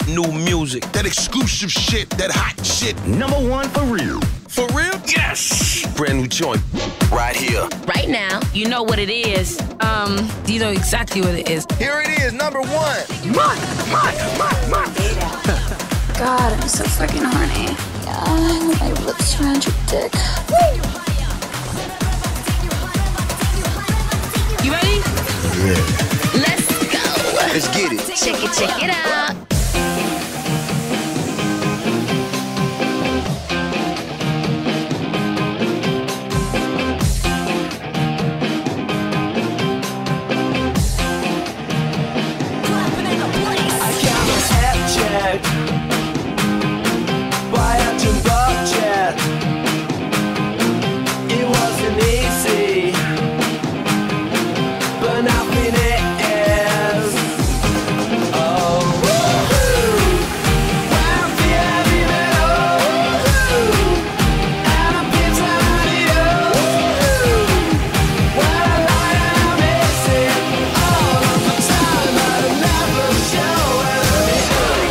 new music. That exclusive shit, that hot shit. #1 for real. For real? Yes! Brand new joint. Right here. Right now, you know what it is. You know exactly what it is. Here it is, #1. God, I'm so fucking horny. Yeah, my lips around your dick. You ready? Yeah. Let's go. Let's get it. Check it out. It wasn't easy, but nothing is. Oh, I'm feeling it. And I'm getting what a lie I'm missing all of the time, but I never show it.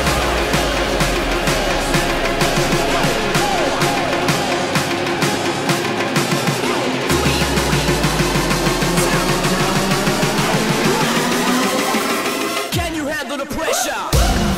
Can you handle the pressure?